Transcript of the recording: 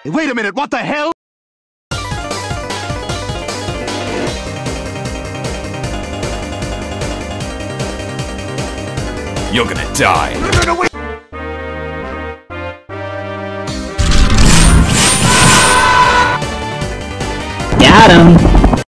Wait a minute, what the hell? You're gonna die. No, wait! Got him!